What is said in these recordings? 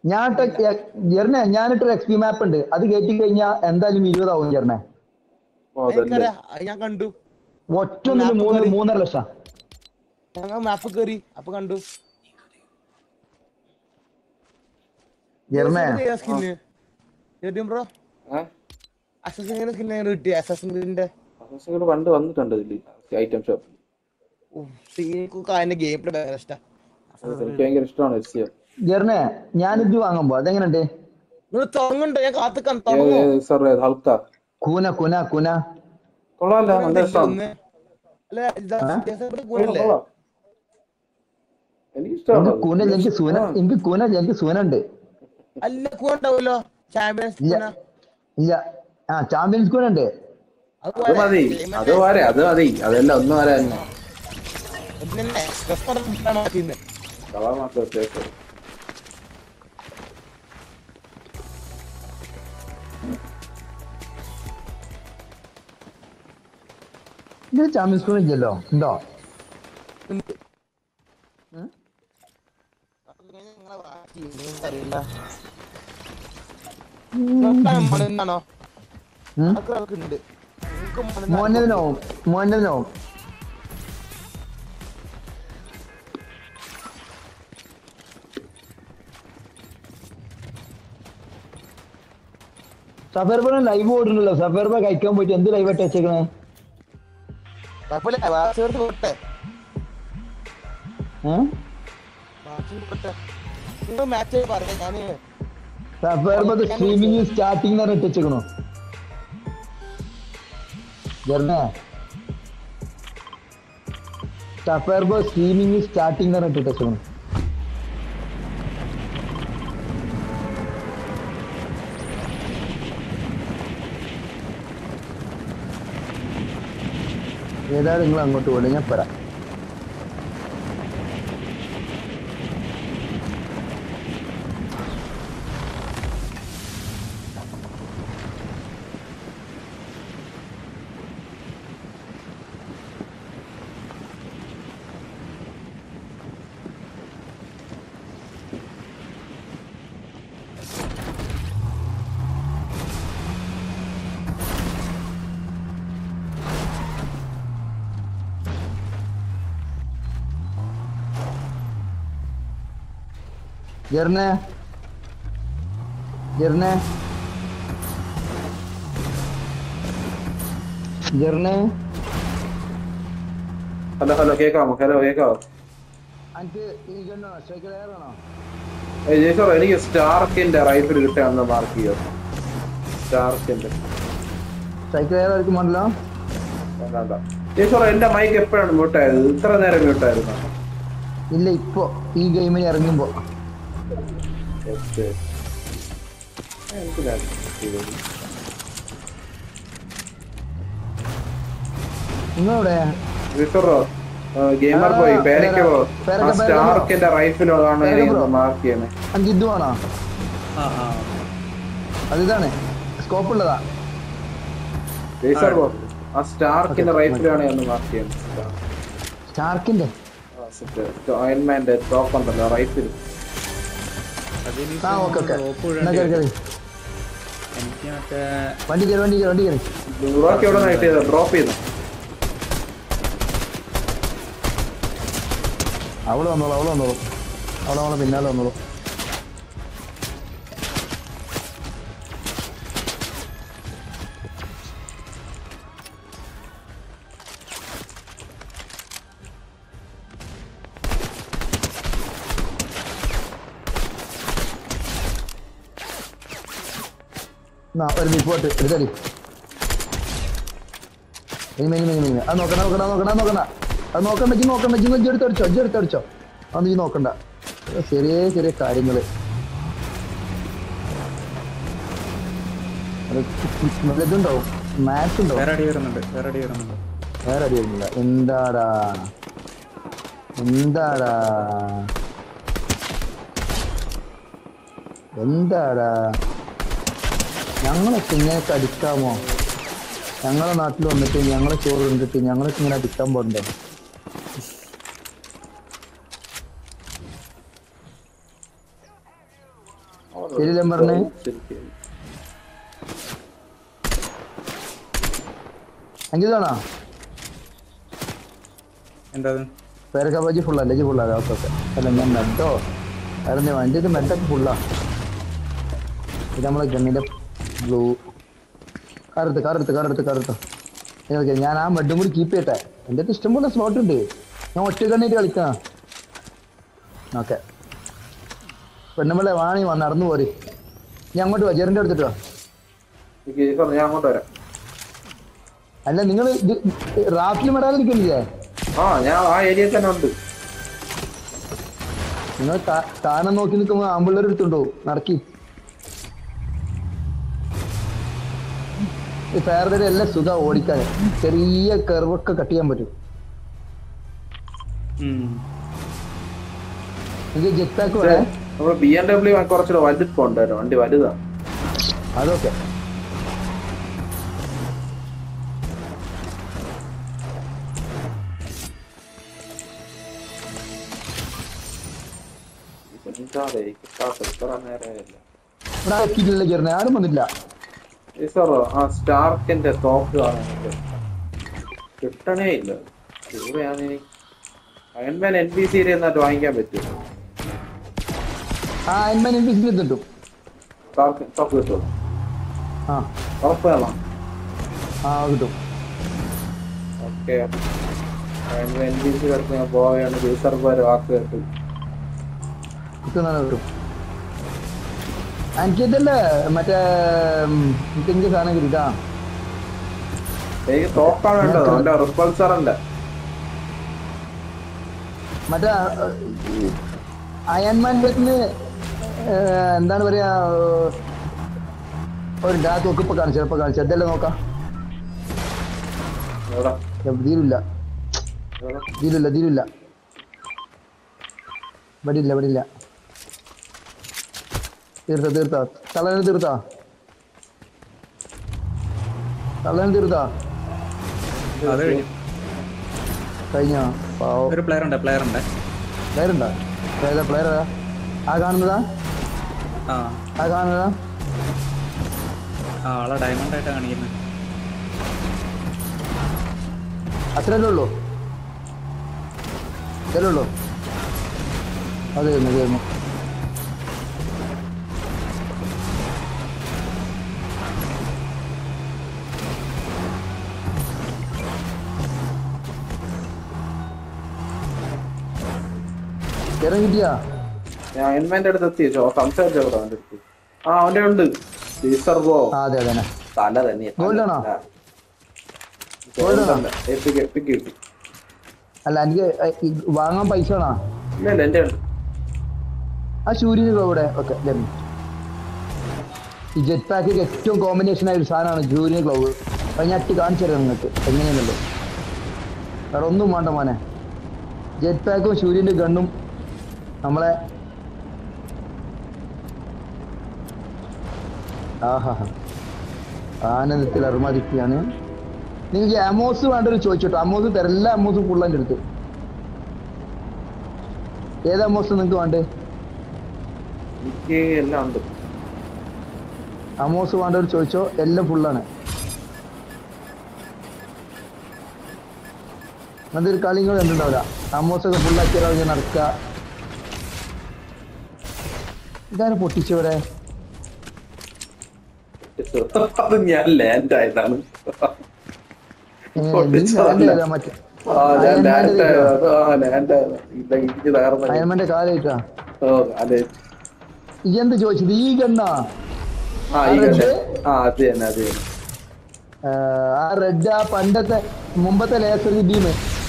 ജെറിനെ ഞാനിട്ടൊരു XP മാപ്പ് ഉണ്ട്, അത് കയറ്റി കഴിഞ്ഞാൽ എന്തായാലും 20 ആവും ജെറിനെ. ഞാൻ കണ്ടു. ഒറ്റൊന്നിന് 3.5 ലക്ഷം. ഞങ്ങൾ മാപ്പ് കയറി അപ്പൊ കണ്ടു. ജെറിനെ ബ്രോ അസസിന്റെ സ്കിൻ കിട്ടിയ അസസിന്റെ പണ്ട് വന്നിട്ടുണ്ട് ഐറ്റം ഷോപ്പ്. ഗെയിം പ്ലേ ഭയങ്കര ഇഷ്ടം. എനിക്ക് ഭയങ്കര ഇഷ്ടമാണ് എസ്സിയോ. ജെറിനെ ഞാനിത് വാങ്ങുമ്പോ അതെങ്ങനെയുണ്ട്? തുടങ്ങുന്നുണ്ട്, ഞാൻ കാത്തുക്കാൻ കൂന കൂന കൂന കൊള്ളാമല്ലോ, നല്ല രസമാണ്. എനിക്ക് സൂനുണ്ട്. അല്ല കൂണ്ടാവല്ലോ ചാമ്പ്യൻസ്. ഇല്ല ചാമ്പ്യൻസ് കൂനുണ്ട്. അത് മതി, അതെല്ലാം ഒന്നും വരാ തന്നെ. ചാമ്പ്യൻസ് കൂൺ ഇല്ലല്ലോ, ഉണ്ടോ? മോനോ സഫർബ ലൈവ് ഓടുന്നല്ലോ. സഫർബ കഴിക്കാൻ പോയിട്ട് എന്ത് ലൈവ് ആയിട്ട് വെച്ചേക്കണേ? സ്ട്രീമിംഗ് സ്റ്റാർട്ടിംഗ് പറഞ്ഞിട്ട് വെച്ചേക്കണോ ജെറിനെ? സഫർബ സ്ട്രീമിംഗ് സ്റ്റാർട്ടിംഗ് പറഞ്ഞിട്ട് വെച്ചേക്കണോ? ഏതായാലും നിങ്ങൾ അങ്ങോട്ട് പോലെ ഞാൻ പറയാം. ജെറിനെ ഹലോ കേക്കാമോ? എനിക്ക് സ്റ്റാർക്കിന്റെ റൈഫിൽ കിട്ടാന്ന് മാർക്ക് ചെയ്യോ? സ്റ്റാർക്കിന്റെ എന്റെ മൈക്ക് എപ്പോഴാണ് മ്യൂട്ടായത്? ഇത്ര നേരം മ്യൂട്ടായിരുന്നു? ഇല്ല, ഇപ്പൊ ഈ ഗെയിമിൽ ഇറങ്ങുമ്പോ. നിങ്ങളെവിടെ? ഗെയിമർ പോയി പേരക്കോ സ്റ്റാർക്കിന്റെ റൈഫിലാണ് മാർക്ക് ചെയ്യണേ. അഞ്ചിത് വേണോ? അതിതാണ് സ്കോപ്പ് ഉള്ളതാ. ആ സ്റ്റാർക്കിന്റെ റൈഫിലാണ് ഒന്ന് മാർക്ക് ചെയ്യുന്നത്. സ്റ്റാർക്കിന്റെ അയൺമാന്റെ ടോപ്പ് ഉണ്ടല്ലോ റൈഫിൽ. വണ്ടി കയറി ഡ്രോപ്പ് ചെയ്തു. അവള് വന്നോളൂ അവളെ പിന്നാലെ വന്നോളൂ. ഒരു റിപ്പോർട്ട് എടുത്തടി. അത് നോക്കണ്ട അത് നീ നോക്കണ്ട. ചെറിയ കാര്യങ്ങള് ഇതുണ്ടാവും, മാച്ച് ഉണ്ടാവും. വേറെ അടി വരുന്നില്ല. എന്താടാ ഞങ്ങളൊക്കെ ഇങ്ങനെയൊക്കെ അടിക്കാമോ? ഞങ്ങളെ നാട്ടിൽ വന്നിട്ട് ഞങ്ങളെ ചോറ് കണ്ടിട്ട് ഞങ്ങളൊക്കെ ഇങ്ങനെ അടിക്കാൻ പോകണ്ടേ? ശരിയല്ലേ പറഞ്ഞേ? അഞ്ചാണോ എന്താ പേരക്കാബാജി ഫുള്ളല്ലേ? ജി ഫുള്ളാ? Okay okay. അല്ല ഞാൻ മെഡോ അല്ല എൻ്റെ ഇത് മെഡൊക്കെ ഫുള്ളാ. ഇത് നമ്മളെ ഗണ്ണിൻ്റെ ബ്ലൂ കറുത്ത് ഞാൻ ആ മെഡും കൂടി കീപ്പ് ചെയ്യട്ടെ. എൻ്റെ അടുത്ത് ഇഷ്ടംപോലെ സ്ലോട്ട് ഉണ്ട്. ഞാൻ ഒറ്റ കണ്ണിട്ട് കളിക്കാം. ഓക്കെ പെണ്ണുമ്പളെ വാണി നടന്നു പോര്. ഞാൻ അങ്ങോട്ട് വാ, ജെറിൻ്റെ അടുത്തിട്ട് വാ. ഞാൻ അങ്ങോട്ട് വരാം. അല്ല നിങ്ങൾ റാഫിൽ വരാതിരിക്കുന്നില്ലേ? ഞാൻ ആ ഏരിയ തന്നെ ഉണ്ട്. നിങ്ങൾ സ്ഥാനം നോക്കി നിൽക്കുമ്പോൾ ആമ്പിള്ളേർ എടുത്തുണ്ടോ നടക്കി. ഈ ഫെയർഡേ എല്ലാം സുഖം ഓടിക്കാൻ. ചെറിയ കർവൊക്കെ കട്ട് ചെയ്യാൻ പറ്റും. എനിക്ക് ജെറ്റ് പാക്ക് വേണേ. നമ്മൾ BMW കുറച്ചുകൂടെ വലുപ്പമുണ്ടായിരുന്നു. വണ്ടി വലുതാ. അതൊക്കെ ഇവിടെ ആക്കിയിട്ടില്ല ചേർന്ന്. ആരും വന്നില്ല. സ്റ്റാർക്കിന്റെ സ്റ്റോക്ക് കിട്ടണേ ഇല്ല. ഇവിടെയാണ് അയൺമാൻ NPC എന്നിട്ട് വാങ്ങിക്കാൻ പറ്റും. അയൺമാൻ NPC കിട്ടും. സ്റ്റോക്ക് കിട്ടും. ഉറപ്പ് വേണം. കിട്ടും. ഓക്കെ അയൺമാൻ NPC കിടന്ന് ഞാൻ പോവുകയാണ്. യൂസർമാര് വാക്ക് കേട്ടു കിട്ടും. എനിക്കിതല്ലേ മറ്റേ എനിക്ക് സാധനം കിട്ടാ. എനിക്ക് തോക്കാണ് വേണ്ടത്. അവന്റെ റിപ്പൾസറിന്റെ മറ്റേ അയൺമാൻ്റെ എന്താണ് പറയാ, ഒരു തോക്കിപ്പോ കാണിച്ചു അതെല്ലാം നോക്കാം. തീരില്ല വടിയില്ല. തീർത്താ തള്ളനെ തീർത്താ. കഴിഞ്ഞോ? ഒരു പ്ലെയർ ഉണ്ട്. പ്ലെയറുണ്ടോ? പ്ലെയറാ ആ കാണുന്നതാ? ആളെ ഡയമണ്ട് ആയിട്ടാ കാണിക്കുന്നത്. അത്രയല്ലേ ഉള്ളൂ? അത് തീർന്നു. കിട്ടിയാ? ഞാൻ അയൺമാന്റെ അടുത്ത് എത്തി. സംസാരിച്ചോ അവന്റെ അടുത്ത്? അവന്റെ ഉണ്ട്. അതെ തല തന്നെ. അല്ല എനിക്ക് വാങ്ങാൻ പൈസ വേണോ? ഇല്ല എന്റെ ഉണ്ട്. ആ സൂര്യന് ഇവിടെ ഓക്കെ. ഈ ജെറ്റ് പാക്ക് ഏറ്റവും കോമ്പിനേഷൻ ആയ ഒരു സാധനമാണ് സൂര്യന് ഗ്ലൗവ്. അത് ഞാൻ കാണിച്ചു തരാം നിങ്ങൾക്ക് എങ്ങനെയാണല്ലോ. വേറെ ഒന്നും വേണ്ട മോനെ. ജെറ്റ് പാക്കും സൂര്യൻ്റെ ഗണ്ണും നമ്മളെ ആനന്ദത്തിൽ അർമാദിക്കുകയാണ്. നിങ്ങൾക്ക് അമോസ് വേണ്ടൊരു ചോദിച്ചോട്ടോ. അമോസ് തരല്ല. അമോസ് ഫുള്ളതിൻ്റെ അടുത്ത്. ഏത് അമോസ് നിങ്ങൾക്ക് വേണ്ടേ? അമോസ് വേണ്ടവർ ചോദിച്ചോ. എല്ലാം ഫുള്ളാണ്. അങ്ങനത്തെ ഒരു കളികൾ കണ്ടിട്ടുണ്ടാവില്ല. അമോസൊക്കെ ഫുള്ളാക്കിയാൽ നടക്കുക. ഇതാണ് പൊട്ടിച്ചവിടെ. ഞാൻ ലാൻഡ് ആയതാണ്. അയൺമാന്റെ കാലായിട്ടാ. എന്ത് ചോദിച്ചത്? ഈ ഗണ്ണാ? ആ റെഡ്, ആ പണ്ടത്തെ മുമ്പത്തെ ലേസർ ബീം.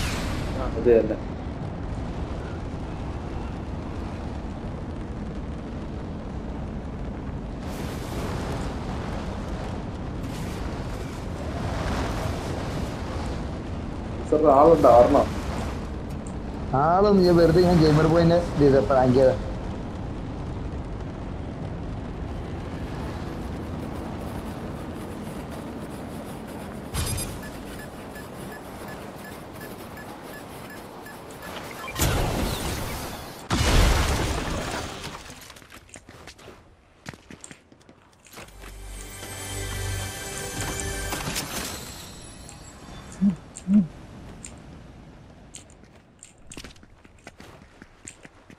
ആളും വെറുതെ ഞാൻ ഗെയിമർ പോയിന്റ് പ്രാങ്ക് ചെയ്ത.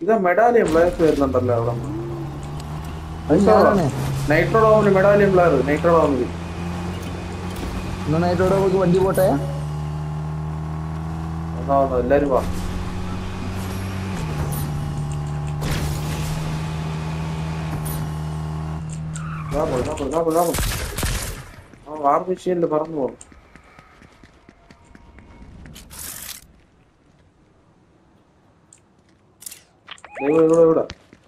ഇതാ മെഡാലിയം പ്ലേയേഴ്സ് വരുന്നുണ്ടല്ലോ അവിടെ. അത് ഞാനാണ്. നൈട്രോ ഡോമിന് മെഡാലിയം പ്ലെയർ. നൈട്രോ ഡോമിന് നന്നായിട്ടോടെ നമുക്ക് വണ്ടി പോട്ടെ. എല്ലാരും വാ. വാർ മെഷീനിൽ പറന്നു പോകും. ഇവിടെ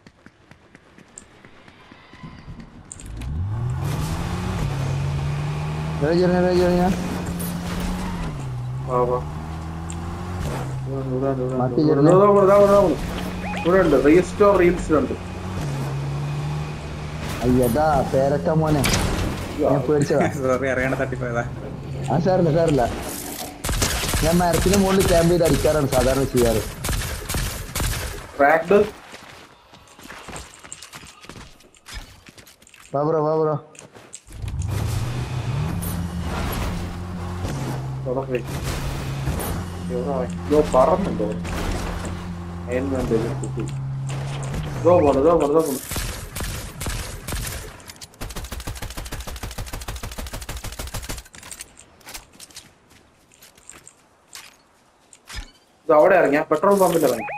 ഉണ്ട്. റീസ്റ്റോർ റീൽസിലുണ്ട്. അയ്യതാ പേരക്ക മോനെ, ഞാൻ പേടിച്ചതാ. സോറി, അറിയാണ്ട് തട്ടിപ്പോയതാ. ആ സാറില്ല സാറില്ല, ഞാൻ മരത്തിന് മുകളിൽ ക്യാമ്പ് ചെയ്ത് അടിക്കാറാണ് സാധാരണ ചെയ്യാറ്. വാ ബ്രോ പറന്നുണ്ടോ? അവിടെ ഇറങ്ങി, പെട്രോൾ പമ്പിൽ ഇറങ്ങി.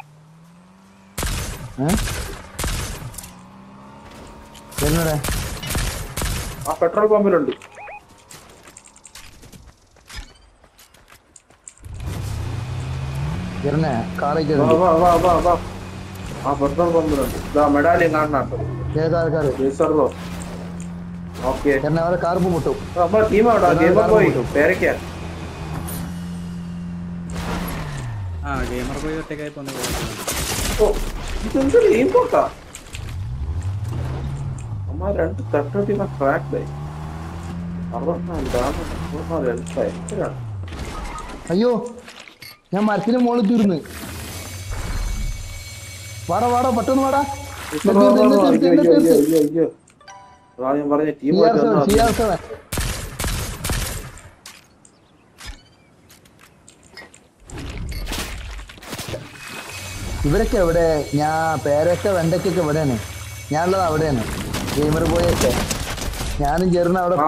ആ പെട്രോൾ പമ്പിലുണ്ട്. ആ പെട്രോൾ പമ്പിലുണ്ട്. മെഡാലിയം കാണാട്ടോ. കാർപ്പ് മുട്ടും. പേരക്കാ ഗെയിമർ പോയി ഒറ്റക്കായി പോന്നു. രണ്ട് തട്ടോട്ടി ട്രാക്ക്. അയ്യോ, ഞാൻ മരത്തിന് മുകളിൽ തീർന്ന്. വാടാ പെട്ടെന്ന് വാടാ. ഇവരൊക്കെ എവിടെ? ഞാൻ പേരൊക്കെ വെണ്ടയ്ക്കൊക്കെ എവിടെയാണ്? ഞാനുള്ളത് അവിടെയാണ്. ഗെയിമർ പോയൊക്കെ ഞാനും ചേർന്ന് അവിടെ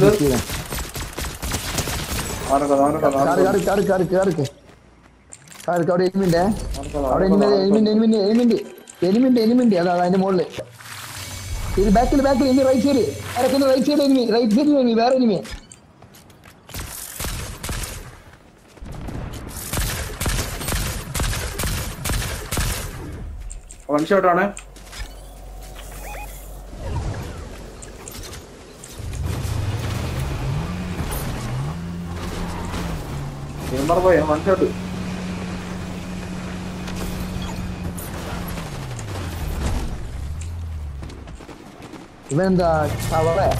എലിമിന്റ് അതാ അതിന്റെ മുകളില്. ഇത് ബാക്കിൽ ഇനി റൈറ്റ് സൈഡ് ഇറക്കുന്ന റൈറ്റ് സൈഡ് എനിമി വേറെ എനിമി. വൺ ഷോട്ടാണ്. പോയ വൺ ഷോട്ട്. ഇവനെന്താ അവിടെ?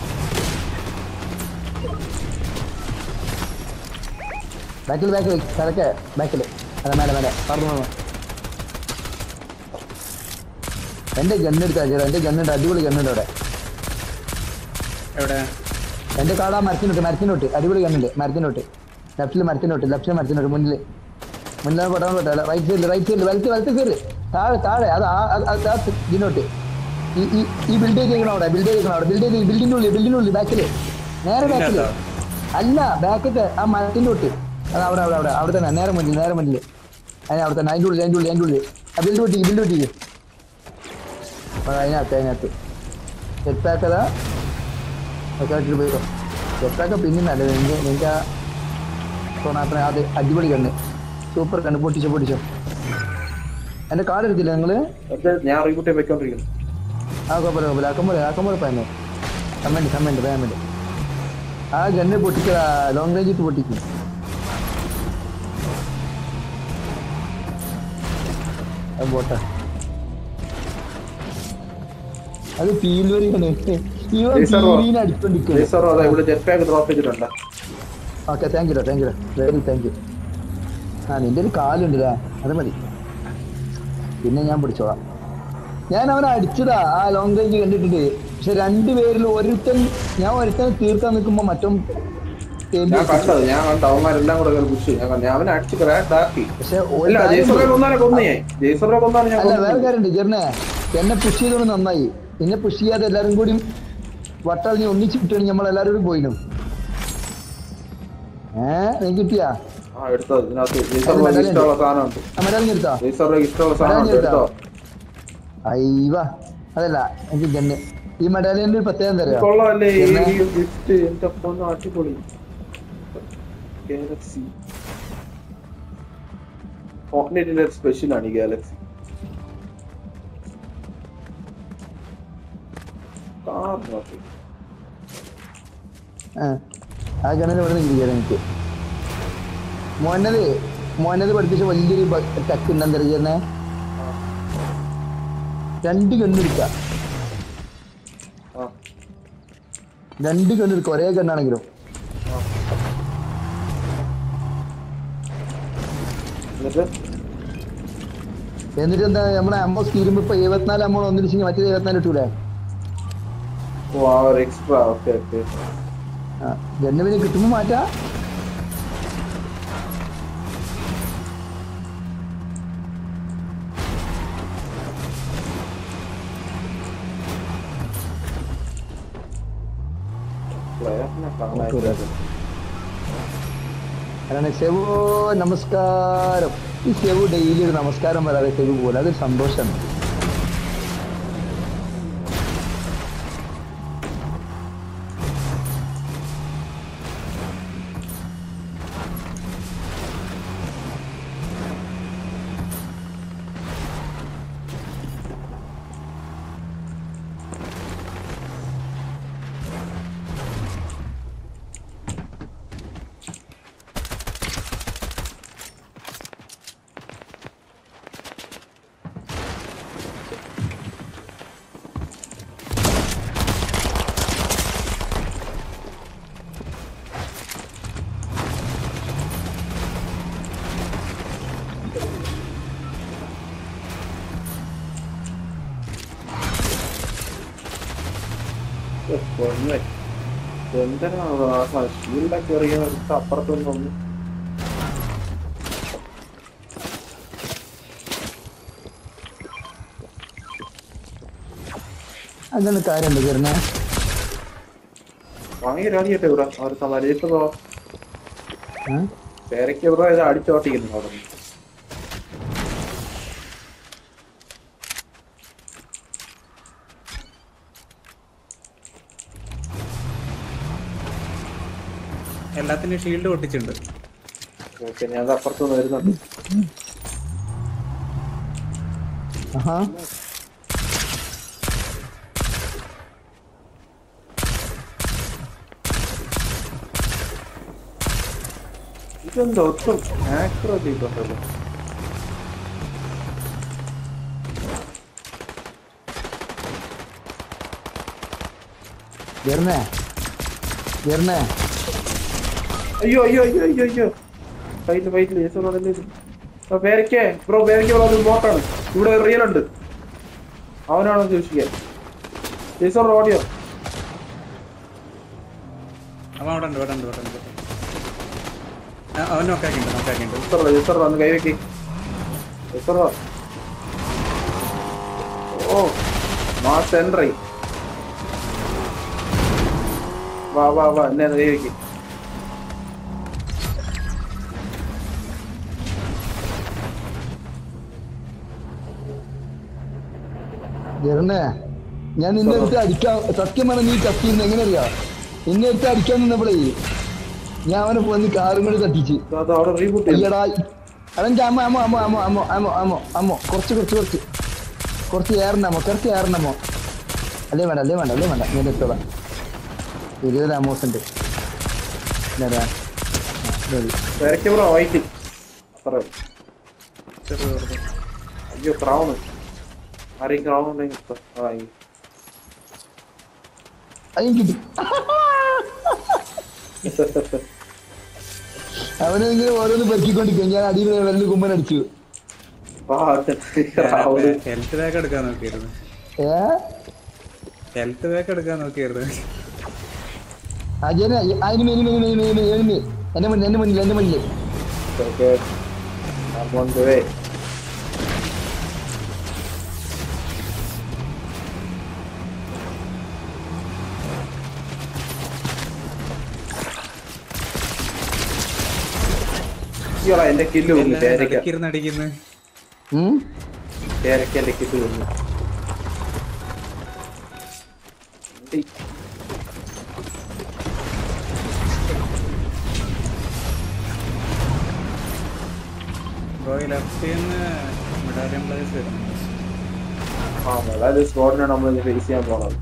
ബാക്കിൽ കരക്കെ ബാക്കിൽ. അതെ മേലെ പറഞ്ഞു. എന്റെ ഗണ്ണെടുത്താ ചേട്ടാ, എന്റെ ഗണ്ണുണ്ട്, അടിപൊളി ഗണ്ണുണ്ട് അവിടെ. എന്റെ കാടാ മരത്തിനോട്ട് അടിപൊളി ഗണ്ണുണ്ട്. മരത്തിനോട്ട് ലെഫ്റ്റിൽ മരത്തിനോട്ട് മുന്നിൽ പെടാൻ പറ്റാ. റൈറ്റ് സൈഡിൽ വലത്ത് കയറി താഴെ അത് ഇതിനോട്ട്. ഈ ബിൽഡിംഗ് ഇരിക്കണം അവിടെ. ബിൽഡിംഗിന്റെ ഉള്ളിൽ ബാക്കില് നേരെ ബാക്കില് അല്ല, ബാക്കത്തെ ആ മരത്തിന്റെ തൊട്ട് അത് അവിടെ തന്നെ നേരെ മുന്നിൽ അവിടെ തന്നെ അതിൻ്റെ ഉള്ളിൽ ആ ബിൽഡ് പൊട്ടിക്ക്. അതിനകത്ത് സെറ്റാക്കതാ ഒക്കെ പോയിക്കോ. സെറ്റാക്ക പിന്നെ നല്ലത്. നിന്റെ ആ സോണാപ്പിനെ അത് അടിപൊളി കണ്ണ്, സൂപ്പർ കണ്ണ്. പൊട്ടിച്ചോ. എന്റെ കാർഡ് എടുത്തില്ല നിങ്ങള്? ഞാൻ റീബൂട്ട് വെച്ചോണ്ടിരിക്കുന്നു. ആ കുഴപ്പമില്ല. ആക്കുമ്പോൾ പയന്നു കമന്റ് ആ ഗണ്ണ് പൊട്ടിക്കടാ. ലോങ് റേഞ്ച് ഇട്ട് പൊട്ടിക്കും. അത് പോട്ടെ. അത് ഫീൽവറിയാണ്. അടിച്ചോണ്ടിരിക്കുന്നു. Okay, thank you very thank you. ആ നിന്റെ ഒരു കാലുണ്ടല്ലേ, അത് മതി. പിന്നെ ഞാൻ പിടിച്ചോളാം. ഞാൻ അവനെ അടിച്ചതാ ആ ലോങ് റേഞ്ച് കണ്ടിട്ടുണ്ട്. പക്ഷെ രണ്ടുപേരിൽ ഒരുത്തൻ തീർക്കാൻ നിൽക്കുമ്പോ ഞാൻ കണ്ടത് അവന്മാരെല്ലാം കൂടെ പുഷ് ഞാൻ അവനെ അടിച്ച് ക്രാഷാക്കി. പക്ഷെ അല്ല ജയ്സറെ കൊന്നാനെ കൊന്നു ഞാൻ. ജയ്സറെ കൊന്നാണ് ഞാൻ അല്ല വേറെ കാര്യമുണ്ട് ജെറിനെ, എന്നെ പുഷ് ചെയ്തോണ്ട് നന്നായി. എന്നെ പുഷ് ചെയ്യാതെ എല്ലാരും കൂടി വട്ടറിഞ്ഞ് ഒന്നിച്ചിട്ടാണ് നമ്മളെല്ലാരും കൂടി പോയിനും. നീ കിട്ടിയാ എടുത്തോ? ഇതിനകത്ത് ജയ്സറിന് ഇഷ്ടമുള്ള സാധനം ഉണ്ട്. ജയ്സറിന് ഇഷ്ടമുള്ള സാധനം എടുത്തോ? അയ്യവാ അതല്ല എനിക്ക് ഗണ്ണ്. ഈ മെഡാലിയന്റെ ഒരു പ്രത്യേകം തരാം. കൊള്ളാല്ലേ ഗിഫ്റ്റ്? എന്റെ പൊന്നു അടിപൊളി. ഗാലക്സി ഫോർട്ട്നൈറ്റിന്റെ സ്പെഷ്യൽ ആണ് ഈ ഗാലക്സി. ആ ഗണ്ണിന് ഇവിടെ നിന്ന് എനിക്ക് മോനത് പഠിപ്പിച്ച വലിയൊരു ടക്ക് ഉണ്ടെന്ന് അറിയുന്നേ. 2 ഗണ്ണെടുക്ക, 2 ഗണ്ണെടുക്ക, ഒരേ ഗണ്ണാണെങ്കിലും. എന്നിട്ട് എന്താ നമ്മളെ അമ്മ തീരുമ്പോ ഇപ്പൊ 74 അമ്മ ഒന്നിരിച്ചെങ്കിൽ മറ്റേ 74 കിട്ടൂലേ? ഗണ്ണ് പിന്നെ കിട്ടുമ്പോ മാറ്റാ. സെവു നമസ്കാരം. ഈ സെവു ഡെയിലി ഒരു നമസ്കാരം വരാതെ സെവു പോലെ അതൊരു സന്തോഷമാണ്. ഷീൽഡൊക്കെ എറിയ അപ്പുറത്തൊന്നും. അതാണ് കാര്യമുണ്ട് ചേർന്നെ. വാങ്ങിയൊരാളിയട്ടെ ഇവിടെ അവർ മരയത്തോ പേരയ്ക്ക് ഇവിടെ ഇത് അടിച്ചോട്ടിക്കുന്നു അവിടെ. എല്ലാത്തിനും ഷീൽഡ് പൊട്ടിച്ചിട്ടുണ്ട്. ഓക്കെ ഞാൻ അപ്പുറത്തുനിന്ന് വരുന്നുണ്ട്. ഇതെന്താ ഒട്ടും ആക്യുറേറ്റ് ഉണ്ടല്ലോ. അയ്യോ അയ്യോ അയ്യോ അയ്യോ അയ്യോ ഫൈറ്റില് പേരയ്ക്ക് ബ്രോ പേരയ്ക്ക് ബ്രോ അത് ബോട്ടാണ്. ഇവിടെ റിയൽ ഉണ്ട്, അവനാണോ ചോദിക്കാൻ. ജയ്സർ ഓഡിയോ വന്ന് കൈവയ്ക്ക്. ഓ മാസ് എൻട്രി. വാ വാ വാ എന്നെ കൈവയ്ക്ക്. ഞാൻ നിന്നെ എടുത്ത് അടിക്കാൻ സത്യം പറഞ്ഞ നീ കത്തിന്ന് എങ്ങനെ അറിയാ? നിന്നെ എടുത്ത് അടിക്കാൻ നിന്നപ്പോഴേ ഞാൻ അവനെ പോയി കാറും കൂടി തട്ടിച്ച്. അതെനിക്ക് അമ്മ കുറച്ച് ഏറണമോ. അല്ലേ വേണ്ട ഞാൻ എടുത്തോളാം. 20 അമോസ് ഉണ്ട്. അയ്യോ ക്രൗണ് കിട്ടി. അവനെങ്ങനെ ഓരോന്ന് പെരുക്കിക്കൊണ്ടിരിക്കും. ഞാൻ അടിയിൽ വെള്ളം കുമ്പൻ അടിച്ചു. ഹെൽത്ത് ബാക്ക് എടുക്കാൻ നോക്കിയിരുന്നു. അജയന് എന്റെ മുന്നിൽ Okay. I'm on the way. ഇയാളാ എന്റെ കില്ല് വന്നു ഇരുന്ന് അടിക്കുന്നത് പേരയ്ക്ക് എന്റെ കില്ല് വന്നു സ്കോഡിനെ നമ്മൾ ഫേസ് ചെയ്യാൻ പോണത്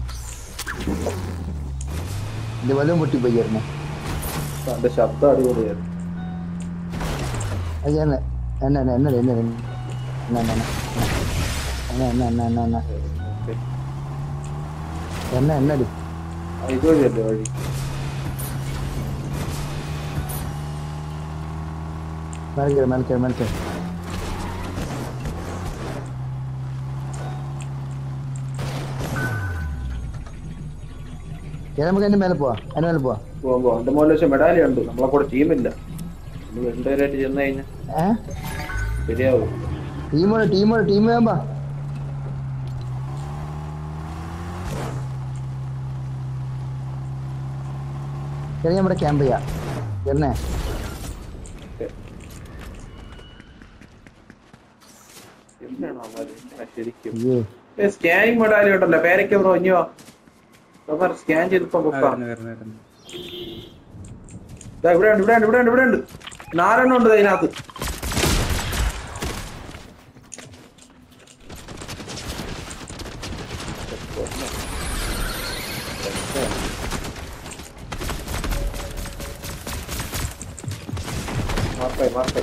ഇത് വല്ലതും പൊട്ടിപ്പോയിരുന്നു എന്റെ ശബ്ദം അടിപൊളിയായിരുന്നു അജയന് എന്നടി ഇതുവഴിയല്ലേ വഴി മേൽക്കേ നമുക്ക് അതിന്റെ മേലെ പോവാ പോകുമ്പോ എന്റെ മോളിൽ പക്ഷെ മെഡാലി ഉണ്ട് നമ്മളെ കൂടെ ടീമില്ല നമ്മൾ രണ്ടുപേരായിട്ട് ചെന്ന് കഴിഞ്ഞാൽ ശരിയാവും ടീം വേമ്പാ നമ്മുടെ ക്യാമ്പ് ചെയ്യാം ചെന്നേ ശരിക്കും സ്കാനിങ് മെഡാലി ഉണ്ടല്ലോ പേരയ്ക്ക് ബ്രോ ഇഞ്ഞോ സ്കാൻ ചെയ്തിപ്പോ ഇവിടെ ഉണ്ട് 4 എണ്ണം ഉണ്ട് അതിനകത്ത് മാർക്കായി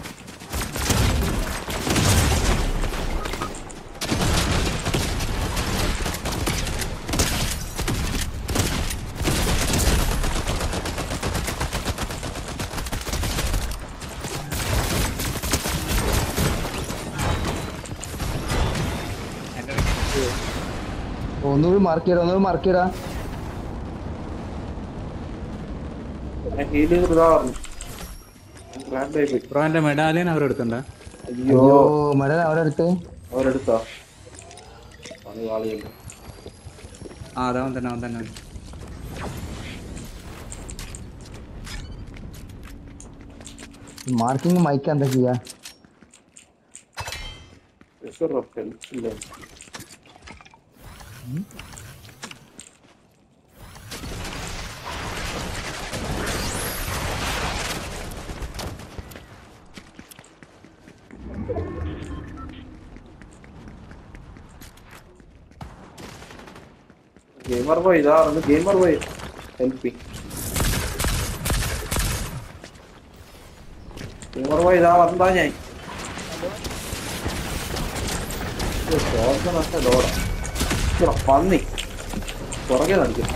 ഒന്നുകൂടി മാർക്ക് ചെയ്യടാ ബ്രോന്റെ മെഡാലിയൻ അവരെടുക്കണ്ട അയ്യോ മെഡൽ അവരെടുത്തോ അവൻ തന്നെ മാർക്കിങ് മൈക്ക് എന്താ ചെയ്യാ ഗെയിമർ ബോയ് ഇതാ വന്നാ ഞാൻ പന്നി പുറകെ നടക്കും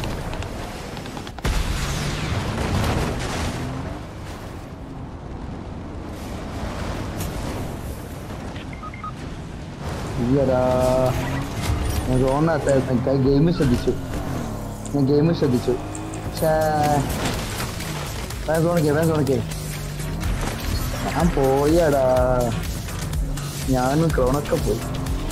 ഗെയിം ശ്രദ്ധിച്ചു ഞാൻ പോയടാ ഞാനും ക്രോണൊക്കെ പോയി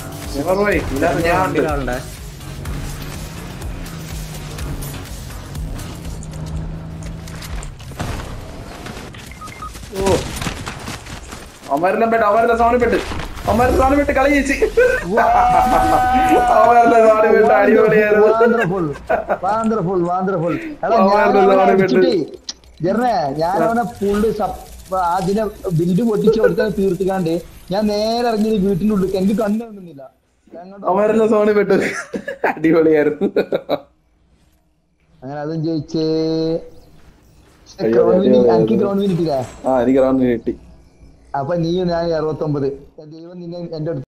അമരെല്ലാം സാധനം പെട്ട് കളി ചേച്ചി ഞാനവനെ ഫുള്ള് അതിനെ ബിൽഡ് പൊട്ടിച്ച് കൊടുക്കാൻ തീർത്തിക്കാണ്ട് ഞാൻ നേരെ ഇറങ്ങി വീട്ടിന്റെ ഉള്ളിൽ എനിക്ക് കണ്ണു കാണുന്നില്ല അമരെല്ലാം സാധനം പെട്ട് അടിപൊളിയായിരുന്നു അങ്ങനെ അതും ജയിച്ച് എനിക്ക് ഗ്രൗണ്ട് കിട്ടിയില്ലേ എനിക്ക് ഗ്രൗണ്ട് കിട്ടി അപ്പൊ നീയും ഞാൻ 69 ദൈവം നിന്നെ എന്റെ അടുത്ത്